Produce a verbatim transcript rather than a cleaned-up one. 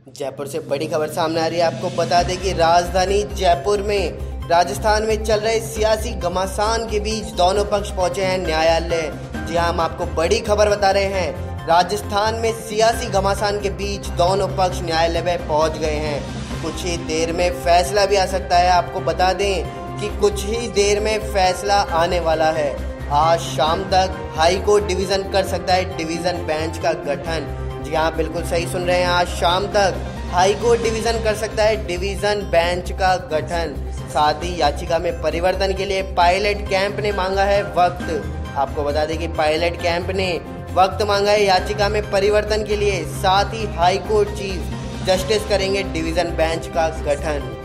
जयपुर से बड़ी खबर सामने आ रही है। आपको बता दें कि राजधानी जयपुर में राजस्थान में चल रहे सियासी घमासान के बीच दोनों पक्ष पहुंचे हैं न्यायालय। जी हां, हम आपको बड़ी खबर बता रहे हैं। राजस्थान में सियासी घमासान के बीच दोनों पक्ष न्यायालय में पहुंच गए हैं। कुछ ही देर में फैसला भी आ सकता है। आपको बता दें कि कुछ ही देर में फैसला आने वाला है। आज शाम तक हाई कोर्ट डिवीज़न कर सकता है डिवीज़न बेंच का गठन। जी हाँ, बिल्कुल सही सुन रहे हैं। आज शाम तक हाई कोर्ट डिवीज़न कर सकता है डिवीज़न बेंच का गठन। साथ ही याचिका में परिवर्तन के लिए पायलट कैंप ने मांगा है वक्त। आपको बता दें कि पायलट कैंप ने वक्त मांगा है याचिका में परिवर्तन के लिए। साथ ही हाई कोर्ट चीफ जस्टिस करेंगे डिवीज़न बेंच का गठन।